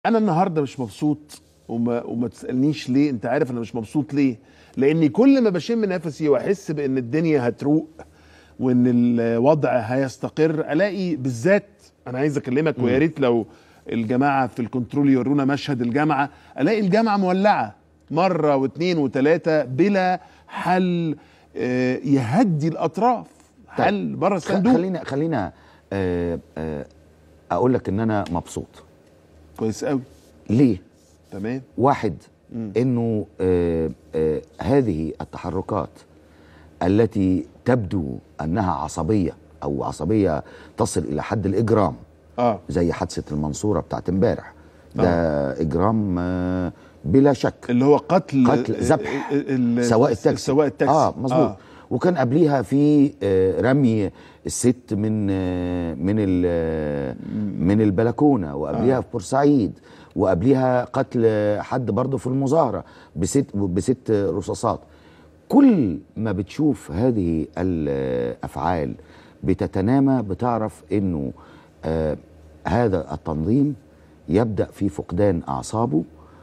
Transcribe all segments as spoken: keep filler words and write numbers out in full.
انا النهارده مش مبسوط، وما وما تسالنيش ليه. انت عارف انا مش مبسوط ليه؟ لاني كل ما بشم نفسي واحس بان الدنيا هتروق وان الوضع هيستقر، الاقي بالذات انا عايز اكلمك، ويا ريت لو الجماعه في الكنترول يورونا مشهد الجامعه، الاقي الجامعه مولعه مره واثنين وثلاثه بلا حل يهدي الاطراف، حل بره الصندوق. خلينا خلينا آه آه اقول لك ان انا مبسوط كويس قوي. ليه؟ تمام. واحد، مم. انه آه آه هذه التحركات التي تبدو انها عصبيه او عصبيه تصل الى حد الاجرام، اه زي حادثه المنصوره بتاعت امبارح، ده آه. اجرام آه بلا شك، اللي هو قتل قتل ذبح سواق التاكسي. سواق التاكسي اه مظبوط. آه. وكان قبليها في آه رمي الست من آه من من البلكونه، وقبليها آه. في بورسعيد، وقبليها قتل حد برضه في المظاهره بست بست رصاصات. كل ما بتشوف هذه الافعال بتتنامى، بتعرف انه آه هذا التنظيم يبدا في فقدان اعصابه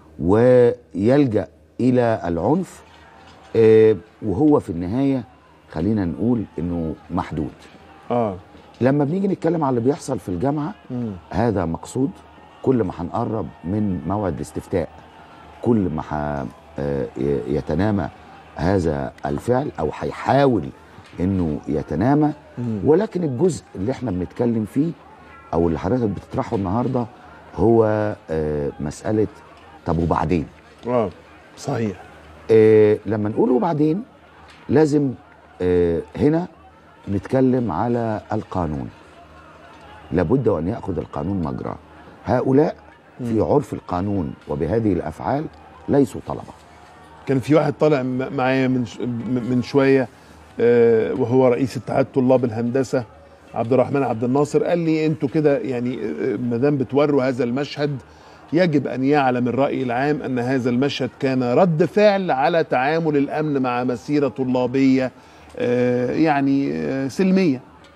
ويلجأ الى العنف، آه وهو في النهايه خلينا نقول انه محدود. اه لما بنيجي نتكلم على اللي بيحصل في الجامعه، مم. هذا مقصود. كل ما هنقرب من موعد الاستفتاء، كل ما ح... آه يتنامى هذا الفعل، او هيحاول انه يتنامى. مم. ولكن الجزء اللي احنا بنتكلم فيه او اللي حضرتك بتطرحه النهارده هو آه مساله طب وبعدين؟ اه صحيح. آه لما نقول وبعدين لازم آه هنا نتكلم على القانون. لابد وان ياخذ القانون مجراه. هؤلاء في عرف القانون وبهذه الافعال ليسوا طلبه. كان في واحد طالع معايا من من شويه آه وهو رئيس اتحاد طلاب الهندسه عبد الرحمن عبد الناصر، قال لي انتوا كده يعني ما دام بتوروا هذا المشهد، يجب ان يعلم الراي العام ان هذا المشهد كان رد فعل على تعامل الامن مع مسيره طلابيه آه يعني آه سلميه.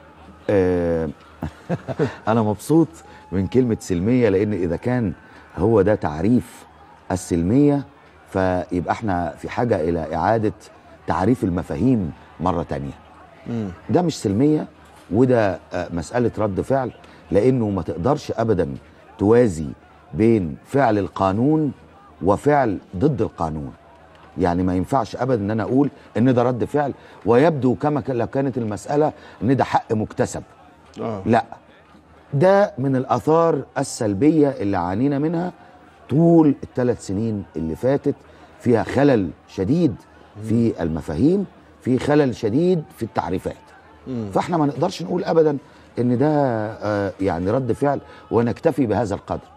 آه انا مبسوط من كلمه سلميه، لان اذا كان هو ده تعريف السلميه فيبقى احنا في حاجه الى اعاده تعريف المفاهيم مره تانية. مم. ده مش سلميه، وده آه مساله رد فعل، لانه ما تقدرش ابدا توازي بين فعل القانون وفعل ضد القانون. يعني ما ينفعش ابدا ان انا اقول ان ده رد فعل ويبدو كما لو كانت المساله ان ده حق مكتسب. آه. لا، ده من الاثار السلبيه اللي عانينا منها طول الثلاث سنين اللي فاتت، فيها خلل شديد في المفاهيم، في خلل شديد في التعريفات. مم. فاحنا ما نقدرش نقول ابدا ان ده آه يعني رد فعل ونكتفي بهذا القدر.